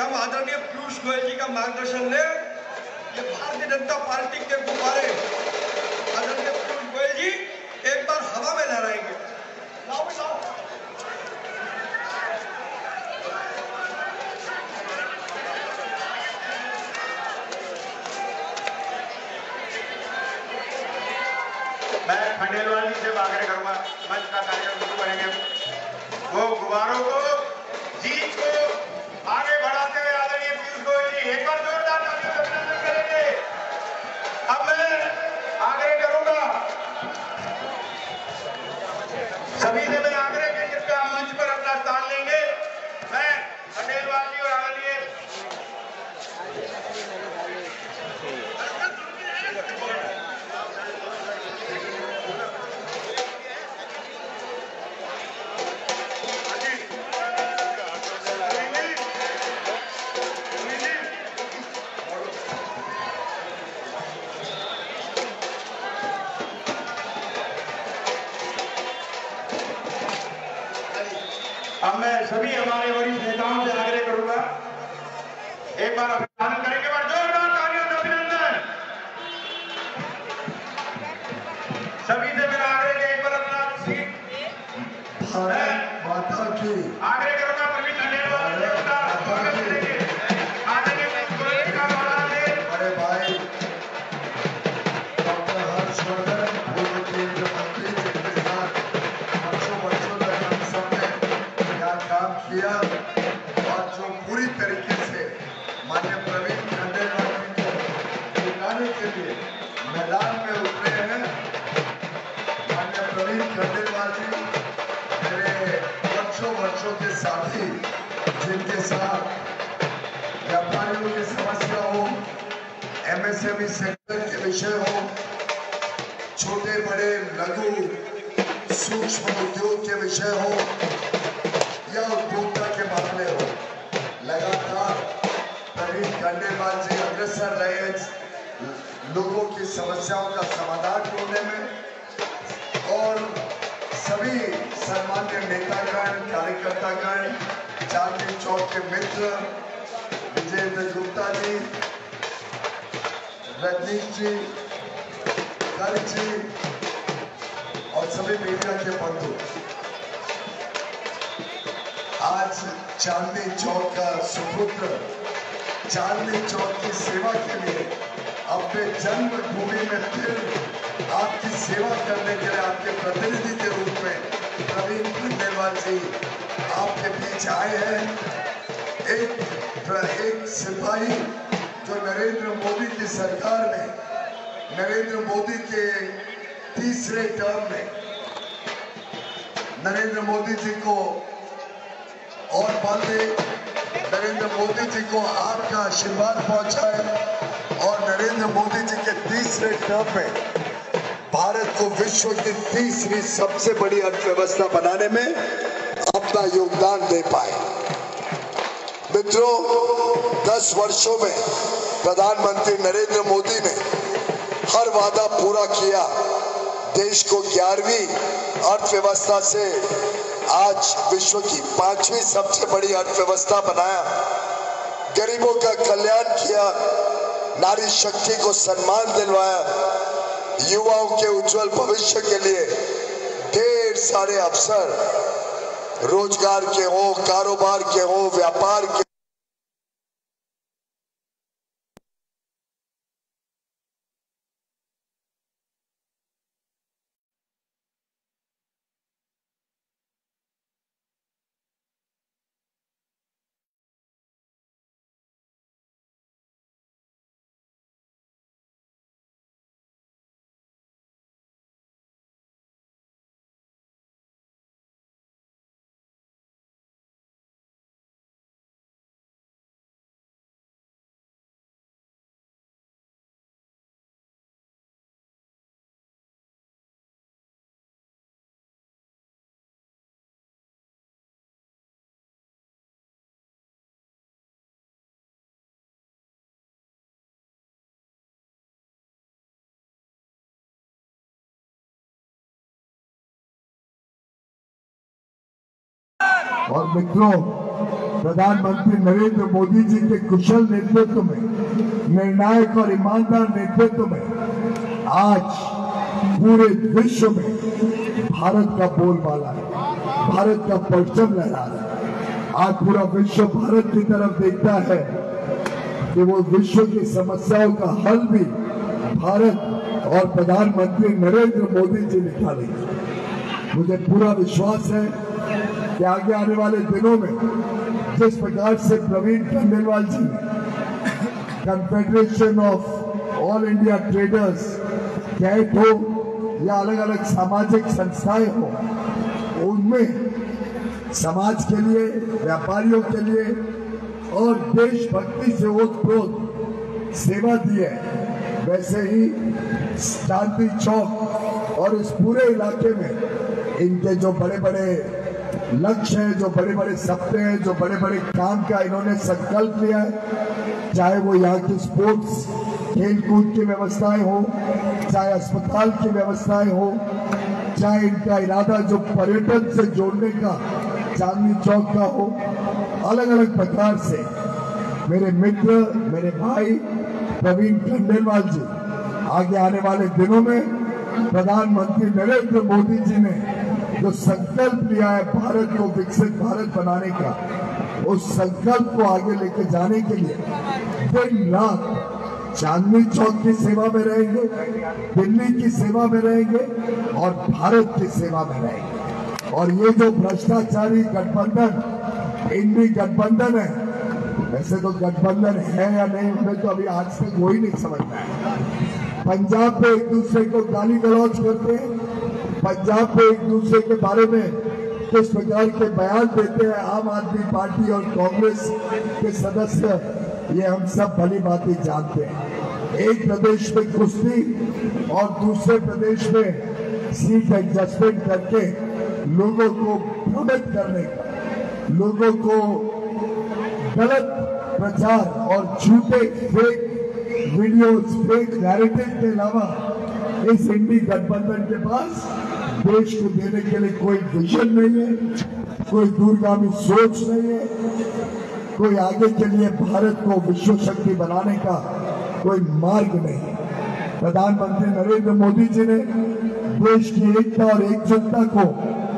हम आदरणीय पीयूष गोयल जी का मार्गदर्शन ले। ये भारतीय जनता पार्टी के गुब्बारे आदरणीय पीयूष गोयल जी एक बार हवा में लहराएंगे। लाओ लाओ। मैं खंडेलवाल जी से आग्रह करूंगा, मंच का कार्यक्रम शुरू करेंगे, वो गुब्बारों को जीत को आगे बढ़ाते हुए आदरणीय पीयूष गोयल जी एक बार जोरदार तालियों से अभिनंदन करेंगे। अब मैं आग्रह करूंगा सभी से, मैं आग्रह के कृपया मंच पर अपना स्थान लेंगे। मैं खंडेलवाल जी और आदरणीय अब मैं सभी हमारे वरिष्ठ नेताओं से आग्रह करूंगा, एक बार अभिनंदन करेंगे, बार जोरदार तालियों से अभिनंदन। सभी से मेरा आग्रह है, एक बार अपना सीट भारत माता की आग्रह करूंगा। प्रवीण खंडेलवाल करेंगे आदरणीय बड़े भाई डॉक्टर हर्षवर्धन, पूर्व केंद्रीय मंत्री, जिनके साथ वर्षों तक हम सबने यहाँ काम किया और जो पूरी तरीके से माननीय प्रवीण खंडेलवाल जी को जिताने के लिए मैदान में उतरे हैं। माननीय प्रवीण खंडेलवाल जी मेरे वर्षों के साथी, जिनके साथ व्यापारियों की समस्या हो, एमएसएमई सेक्टर के विषय हो, छोटे बड़े लघु सूक्ष्म उद्योग के विषय हो या उपभोक्ता के मामले हो, लगातार प्रवीण खंडेलवाल जी अग्रसर रहे लोगों की समस्याओं का समाधान ढूंढने में। और सभी सम्मान्य नेतागण, कार्यकर्तागण, चांदनी चौक के मित्र विजेंद्र गुप्ता जी, रजनीश जी, गर्ग जी और सभी मीडिया के बंधु, आज चांदनी चौक का सुपुत्र चांदनी चौक की सेवा के लिए अपने जन्मभूमि में फिर आपकी सेवा करने के लिए आपके प्रतिनिधि के रूप में प्रवीण खंडेलवाल जी आपके बीच आए हैं। एक सिपाही जो नरेंद्र मोदी की सरकार में, नरेंद्र मोदी के तीसरे टर्म में नरेंद्र मोदी जी को और बल दे, नरेंद्र मोदी जी को आपका आशीर्वाद पहुंचाए और नरेंद्र मोदी जी के तीसरे टर्म में भारत को विश्व की तीसरी सबसे बड़ी अर्थव्यवस्था बनाने में अपना योगदान दे पाए। मित्रों, 10 वर्षों में प्रधानमंत्री नरेंद्र मोदी ने हर वादा पूरा किया, देश को 11वीं अर्थव्यवस्था से आज विश्व की 5वीं सबसे बड़ी अर्थव्यवस्था बनाया, गरीबों का कल्याण किया, नारी शक्ति को सम्मान दिलवाया, युवाओं के उज्जवल भविष्य के लिए ढेर सारे अवसर, रोजगार के हो, कारोबार के हो, व्यापार के और मित्रों, प्रधानमंत्री नरेंद्र मोदी जी के कुशल नेतृत्व में, निर्णायक और ईमानदार नेतृत्व में आज पूरे विश्व में भारत का बोलबाला है, भारत का परचम लहरा रहा है। आज पूरा विश्व भारत की तरफ देखता है कि वो विश्व की समस्याओं का हल भी भारत और प्रधानमंत्री नरेंद्र मोदी जी निकालेंगे। मुझे पूरा विश्वास है कि आगे आने वाले दिनों में जिस प्रकार से प्रवीण खंडेलवाल जी ने confederation of all India traders, CAT हो या अलग अलग सामाजिक संस्थाएं हो, उनमें समाज के लिए, व्यापारियों के लिए और देशभक्ति से ओतप्रोत सेवा दी है, वैसे ही चांदनी चौक और इस पूरे इलाके में इनके जो बड़े बड़े लक्ष्य हैं, जो बड़े बड़े सपने हैं, जो बड़े बड़े काम का इन्होंने संकल्प लिया है, चाहे वो यहाँ की स्पोर्ट्स खेल कूद की व्यवस्थाएं हो, चाहे अस्पताल की व्यवस्थाएं हो, चाहे इनका इरादा जो पर्यटन से जोड़ने का चांदनी चौक का हो, अलग अलग प्रकार से मेरे मित्र, मेरे भाई प्रवीण खंडेलवाल जी आगे आने वाले दिनों में प्रधानमंत्री नरेंद्र मोदी जी ने जो संकल्प लिया है भारत को विकसित भारत बनाने का, उस संकल्प को आगे लेके जाने के लिए दिन रात चांदनी चौक की सेवा में रहेंगे, दिल्ली की सेवा में रहेंगे और भारत की सेवा में रहेंगे। और ये जो भ्रष्टाचारी गठबंधन, इंडी गठबंधन है, वैसे तो गठबंधन है या नहीं हमें तो अभी आज तक कोई नहीं समझ में आया। पंजाब में एक दूसरे को गाली गलौज करते हैं, पंजाब में एक दूसरे के बारे में किस प्रकार के बयान देते हैं आम आदमी पार्टी और कांग्रेस के सदस्य, ये हम सब भली बातें जानते हैं। एक प्रदेश में कुश्ती और दूसरे प्रदेश में सीट एडजस्टमेंट करके लोगों को भ्रमित करने का, लोगों को गलत प्रचार और झूठे फेक वीडियोस, फेक नैरेटिव के अलावा इस इंडी गठबंधन के पास देश को देने के लिए कोई विजन नहीं है, कोई दूरगामी सोच नहीं है, कोई आगे के लिए भारत को विश्व शक्ति बनाने का कोई मार्ग नहीं है। प्रधानमंत्री नरेंद्र मोदी जी ने देश की एकता और एकजुटता को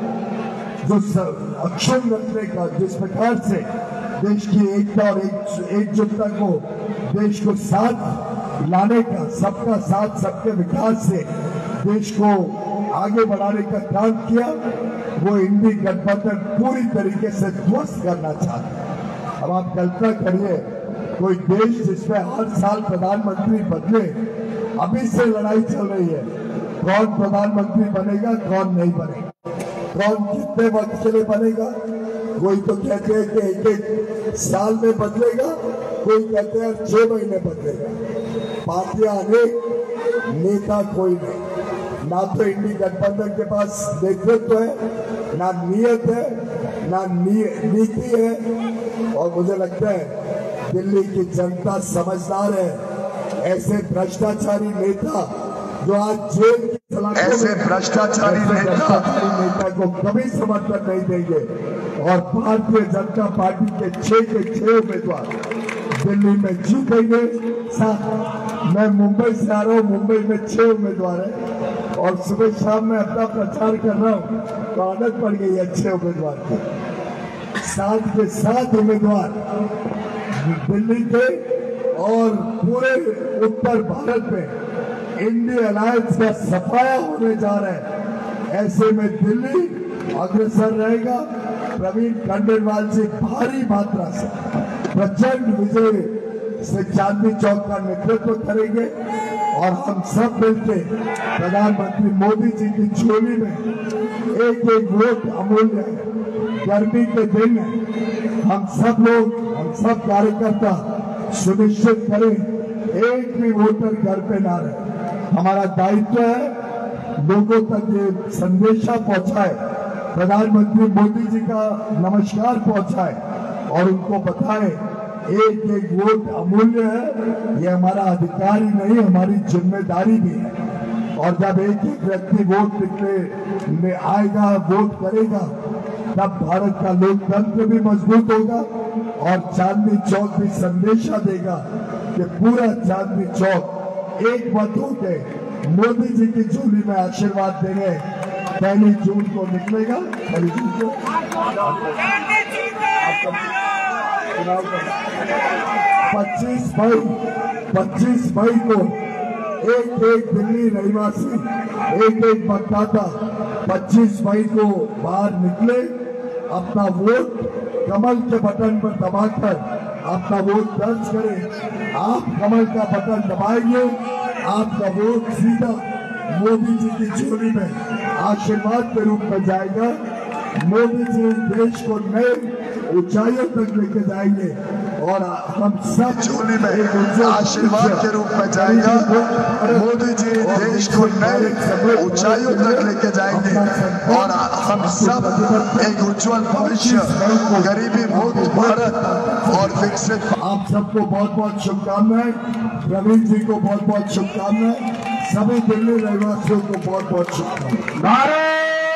जो अक्षुण्ण रखने का, जिस प्रकार से देश की एकता और एकजुटता को, देश को साथ लाने का, सबका साथ सबके विकास से देश को आगे बढ़ाने का काम किया, वो इंडी गठबंधन पूरी तरीके से ध्वस्त करना चाहता है। अब आप कल्पना करिए कोई देश जिसमें हर साल प्रधानमंत्री बदले, अभी से लड़ाई चल रही है, कौन प्रधानमंत्री बनेगा, कौन नहीं बनेगा, कौन कितने वक्त के लिए बनेगा। कोई तो कहते हैं कि एक एक साल में बदलेगा, कोई कहते हैं 6 महीने बदलेगा। पार्टियां अनेक, नेता कोई नहीं। ना तो इंडी गठबंधन के पास नेतृत्व है, ना नियत है, ना नीति है। और मुझे लगता है दिल्ली की जनता समझदार है। ऐसे भ्रष्टाचारी नेता जो आज जेल की सलाखों, ऐसे भ्रष्टाचारी नेता को कभी समर्थन नहीं देंगे। और भारतीय जनता पार्टी के 6 के 6 उम्मीदवार दिल्ली में जीतेंगे। मैं मुंबई से आ रहा हूँ, मुंबई में 6 उम्मीदवार है और सुबह शाम में अपना प्रचार कर रहा हूँ, तो आदत पड़ गई है 6 उम्मीदवार की। 7 के 7 उम्मीदवार दिल्ली के और पूरे उत्तर भारत में इंडी अलायंस का सफाया होने जा रहा है। ऐसे में दिल्ली अग्रसर रहेगा। प्रवीण खंडेलवाल जी भारी मात्रा से प्रचंड विजय से चांदनी चौक का नेतृत्व करेंगे और हम सब मिलकर प्रधानमंत्री मोदी जी की झोली में एक एक वोट अमूल्य है। गर्मी के दिन हम सब लोग, हम सब कार्यकर्ता सुनिश्चित करें एक भी वोटर घर पे ना रहे। हमारा दायित्व है लोगों तक ये संदेशा पहुंचाए, प्रधानमंत्री मोदी जी का नमस्कार पहुंचाए और उनको बताए एक एक वोट अमूल्य है। ये हमारा अधिकार ही नहीं, हमारी जिम्मेदारी भी है। और जब एक एक व्यक्ति वोट निकले में आएगा, वोट करेगा, तब भारत का लोकतंत्र भी मजबूत होगा और चांदनी चौक भी संदेशा देगा कि पूरा चांदनी चौक एक मत होके मोदी जी की झोली में आशीर्वाद देंगे। 1 जून को निकलेगा, 1 जून को 25 मई को एक दिल्ली रहवासी, एक मतदाता 25 मई को बाहर निकले, अपना वोट कमल के बटन पर दबाकर अपना वोट दर्ज करें। आप कमल का बटन दबाएंगे, आपका वोट सीधा मोदी जी की झोली में आशीर्वाद के रूप में जाएगा। मोदी जी देश को नए ऊंचाइयों तक लेके जाएंगे और हम सब झोली में आशीर्वाद के रूप में जाएगा। मोदी जी देश को नए ऊंचाइयों तक लेके जाएंगे और हम सब एक उज्जवल भविष्य, गरीबी मुक्त भारत और विकसित। आप सबको बहुत बहुत शुभकामनाएं, प्रवीण जी को बहुत बहुत शुभकामनाएं, सभी दिल्ली रहवासियों को बहुत बहुत शुभकामनाएं।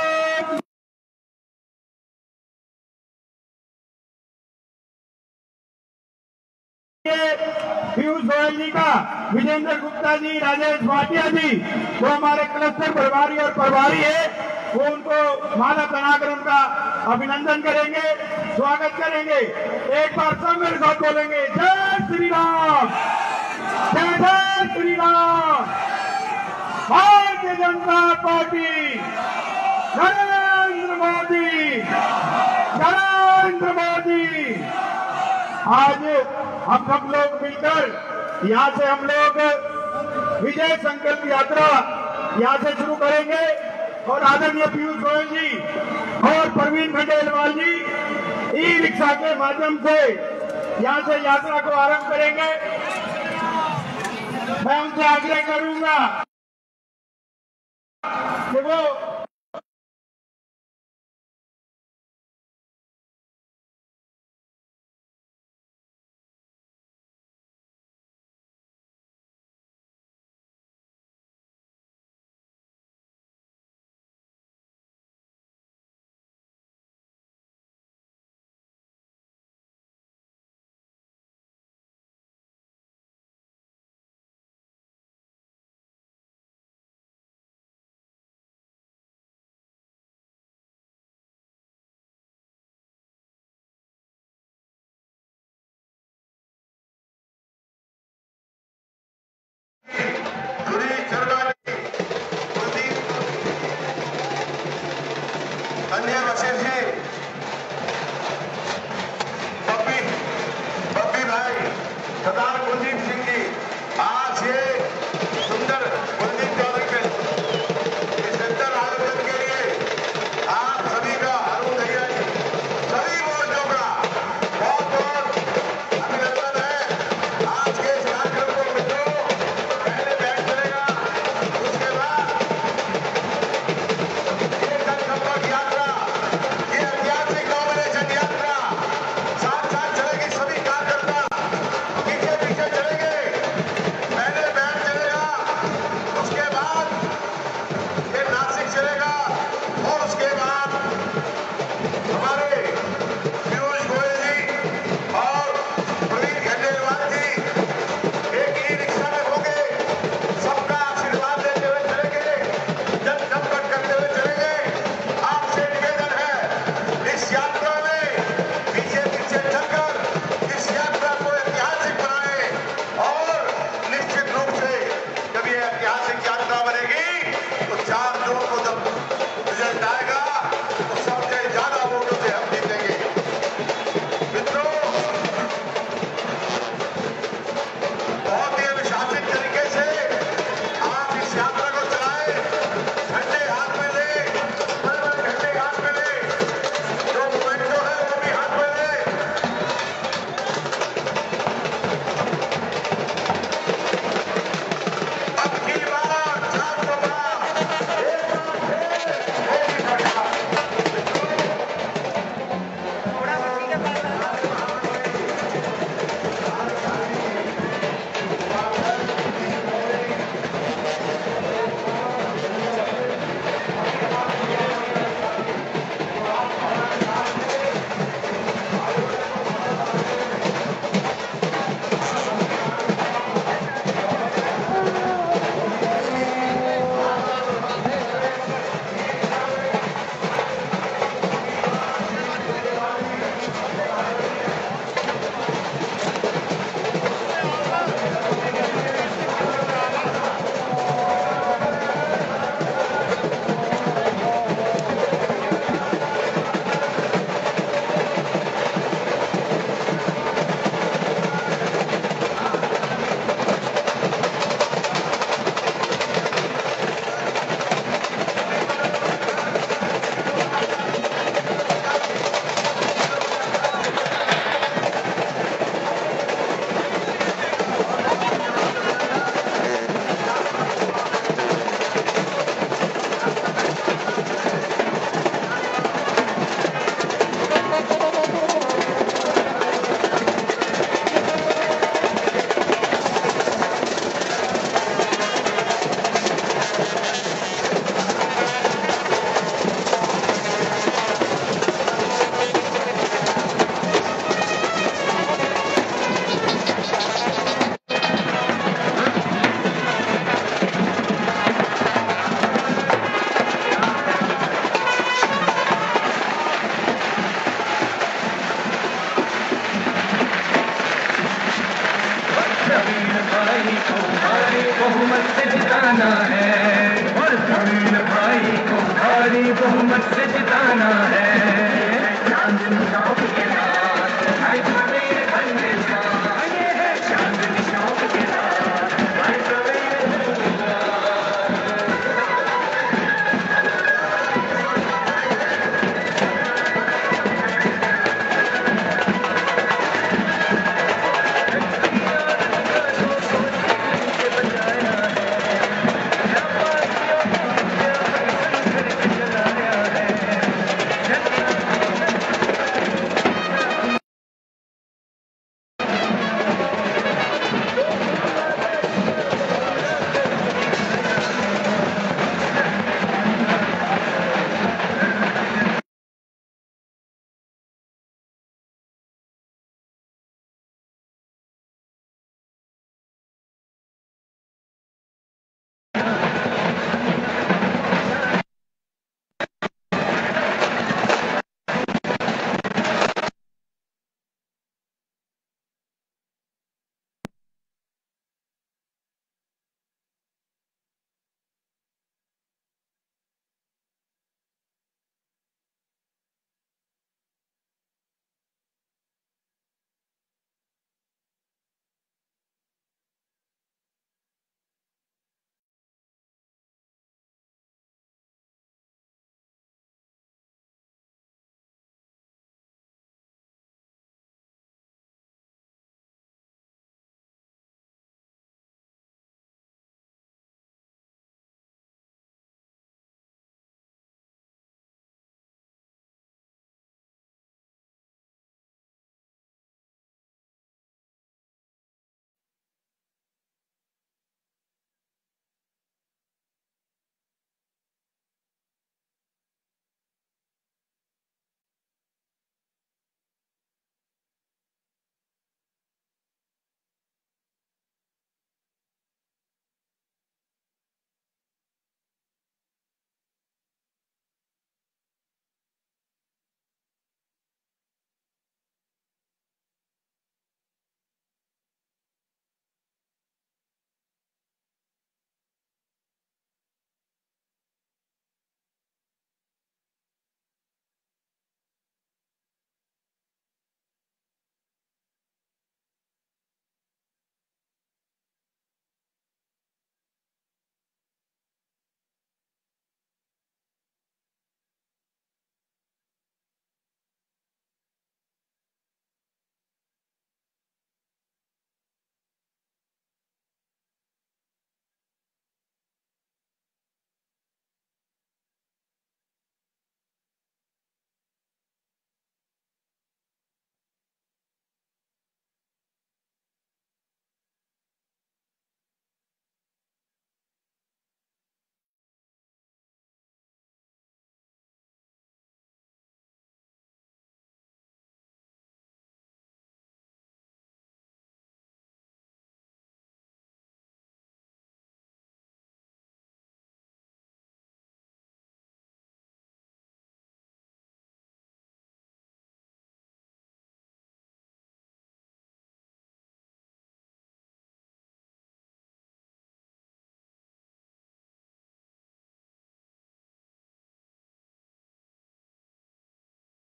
पीयूष गोयल जी का, विजेंद्र गुप्ता जी, राजेश भाटिया जी वो हमारे क्लस्टर प्रभारी और प्रभारी है, वो उनको माला बनाकर उनका अभिनंदन करेंगे, स्वागत करेंगे। एक बार सब मेरे साथ बोलेंगे, जय श्री राम, जय जय श्री राम। भारतीय जनता पार्टी, नरेंद्र मोदी, नरेंद्र मोदी। आज हम सब लोग मिलकर यहाँ से हम लोग विजय संकल्प यात्रा यहाँ से शुरू करेंगे और आदरणीय पीयूष गोयल जी और प्रवीण खंडेलवाल जी ई रिक्शा के माध्यम से यहाँ से यात्रा को आरंभ करेंगे। मैं उनसे आग्रह करूंगा कि वो भाई को भारी बहुमत से जिताना है, और प्रवीण भाई को भारी बहुमत से जिताना है। चांदनी चौक के